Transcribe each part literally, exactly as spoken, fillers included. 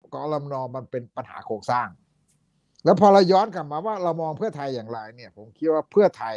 กอรมนมันเป็นปัญหาโครงสร้างแล้วพอเราย้อนกลับมาว่าเรามองเพื่อไทยอย่างไรเนี่ยผมคิดว่าเพื่อไทย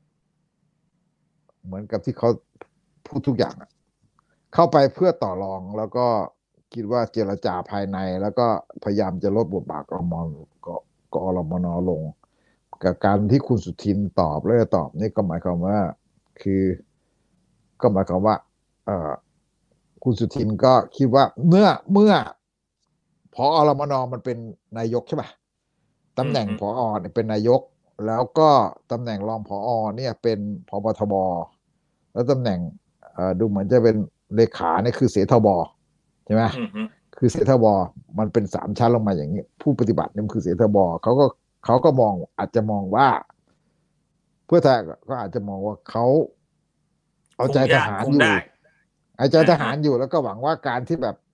เหมือนกับที่เขาพูดทุกอย่างเข้าไปเพื่อต่อรองแล้วก็คิดว่าเจรจาภายในแล้วก็พยายามจะลดบทบาทกรมกอรมนลงกับการที่คุณสุทินตอบแล้วตอบนี่ก็หมายความว่าคือก็หมายความว่าเอ่อคุณสุทินก็คิดว่าเมื่อเมื่อผอรมนมันเป็นนายกใช่ป่ะตำแหน่งผอเนี่ยเป็นนายกแล้วก็ตำแหน่งรองผอเนี่ยเป็นผบทบแล้วตำแหน่งดูเหมือนจะเป็นเลขาเนี่ยคือเสทบใช่ไหมคือเสทบมันเป็นสามชั้นลงมาอย่างนี้ผู้ปฏิบัตินี่คือเสทบเขาก็เขาก็มองอาจจะมองว่าเพื่อไทยก็อาจจะมองว่าเขาเอาใจทหารอยู่เอาใจทหารอยู่แล้วก็หวังว่าการที่แบบ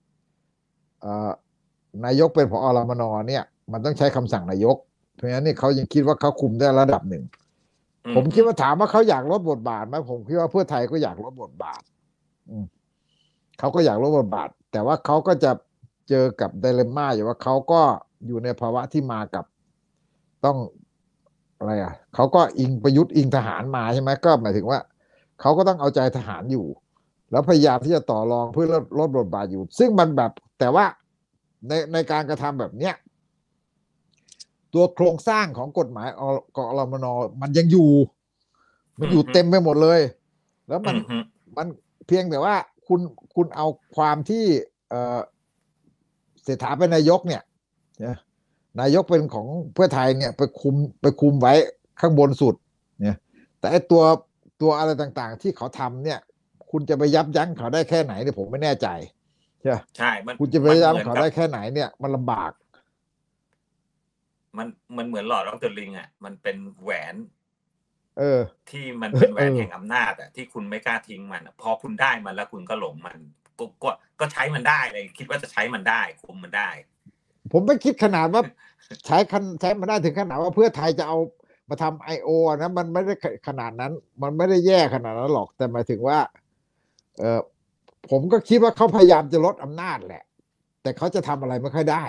นายกเป็นผอรมนเนี่ยมันต้องใช้คำสั่งนายกเพราะฉะนั้นนี่เขายังคิดว่าเขาคุมได้ระดับหนึ่งผมคิดว่าถามว่าเขาอยากลดบทบาทไหมผมคิดว่าเพื่อไทยก็อยากลดบทบาทเขาก็อยากลดบทบาทแต่ว่าเขาก็จะเจอกับไดเลม่าอยู่ว่าเขาก็อยู่ในภาวะที่มากับต้องอะไรอ่ะเขาก็อิงประยุทธ์อิงทหารมาใช่ไหมก็หมายถึงว่าเขาก็ต้องเอาใจทหารอยู่แล้วพยายามที่จะต่อรองเพื่อลดลดบทบาทอยู่ซึ่งมันแบบแต่ว่าในในการกระทำแบบเนี้ยตัวโครงสร้างของกฎหมายกอรมนมันยังอยู่มันอยู่เต็มไปหมดเลยแล้วมันมันเพียงแต่ว่าคุณคุณเอาความที่เอ่อเศรษฐาเป็นนายกเนี่ยนายกเป็นของเพื่อไทยเนี่ยไปคุมไปคุมไว้ข้างบนสุดเนี่ยแต่ไอ้ตัวตัวอะไรต่างๆที่เขาทำเนี่ยคุณจะไปยับยั้งเขาได้แค่ไหนเนี่ยผมไม่แน่ใจใช่ใช่คุณจะไปยับยั้งเขาได้แค่ไหนเนี่ยมันลำบากมันมันเหมือนหลอดออฟเดอะริงอ่ะมันเป็นแหวนเออที่มันเป็นแหวนแห่งอำนาจอ่ะที่คุณไม่กล้าทิ้งมันพอคุณได้มันแล้วคุณก็หลงมันก็ก็ก็ใช้มันได้เลยคิดว่าจะใช้มันได้คุมมันได้ผมไม่คิดขนาดว่าใช้คันใช้มันได้ถึงขนาดว่าเพื่อไทยจะเอามาทำไอโอนะมันไม่ได้ขนาดนั้นมันไม่ได้แย่ขนาดนั้นหรอกแต่หมายถึงว่าเออผมก็คิดว่าเขาพยายามจะลดอำนาจแหละแต่เขาจะทำอะไรไม่ค่อยได้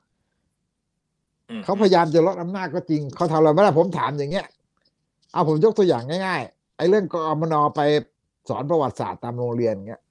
เขาพยายามจะลดอำนาจก็จริงเขาทำอะไรไม่ได้ผมถามอย่างเงี้ยเอาผมยกตัวอย่างง่ายๆไอ้เรื่องกอมนไปสอนประวัติศาสตร์ตามโรงเรียนเงี้ย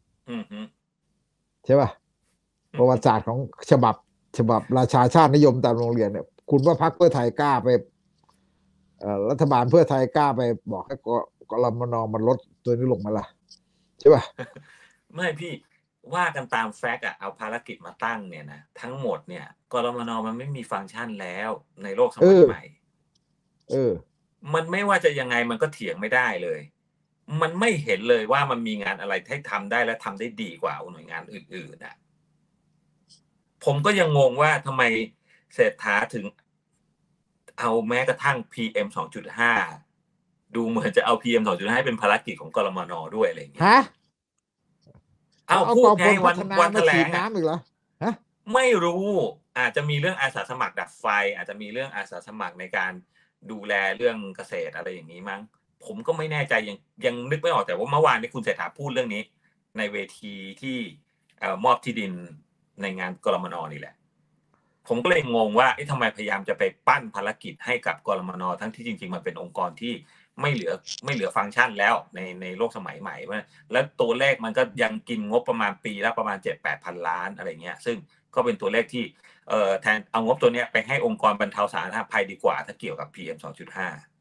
ใช่ป่ะประวัติศาสตร์ของฉบับฉบับราชาชาตินิยมตามโรงเรียนเนี่ยคุณว่าพรรคเพื่อไทยกล้าไปรัฐบาลเพื่อไทยกล้าไปบอกให้กรมนมันลดตัวนี้ลงมาล่ะใช่ป่ะไม่พี่ว่ากันตามแฟกต์อ่ะเอาภารกิจมาตั้งเนี่ยนะทั้งหมดเนี่ยกรมนมันไม่มีฟังก์ชันแล้วในโลกสมัยใหม่เออมันไม่ว่าจะยังไงมันก็เถียงไม่ได้เลยมันไม่เห็นเลยว่ามันมีงานอะไรให้ทำได้และทำได้ดีกว่าหน่วยงานอื่นๆอ่ะผมก็ยังงงว่าทำไมเศรษฐาถึงเอาแม้กระทั่ง พี เอ็ม สองจุดห้า ดูเหมือนจะเอา พี เอ็ม สองจุดห้า เป็นภารกิจของกรมนด้วยอะไรอย่างเงี้ยฮะเอาพูดไงวันวันแถลงน้ำอีกเหรอฮะไม่รู้อาจจะมีเรื่องอาสาสมัครดับไฟอาจจะมีเรื่องอาสาสมัครในการดูแลเรื่องเกษตรอะไรอย่างนี้มั้งผมก็ไม่แน่ใจยังยังนึกไม่ออกแต่ว่าเมื่อวานนี้คุณเศรษฐาพูดเรื่องนี้ในเวทีที่เอ่อมอบที่ดินในงานกรมนนี่แหละผมก็เลยงงว่าทำไมพยายามจะไปปั้นภารกิจให้กับกรมนทั้งที่จริงๆมันเป็นองค์กรที่ไม่เหลือไม่เหลือฟังก์ชันแล้วในในโลกสมัยใหม่แล้วตัวเลขมันก็ยังกินงบประมาณปีละประมาณ เจ็ดแปด พันล้านอะไรเงี้ยซึ่งก็เป็นตัวเลขที่เอ่อแทนเอางบตัวเนี้ยไปให้องค์กรบรรเทาสาธารณภัยดีกว่าถ้าเกี่ยวกับ พี เอ็ม สองจุดห้า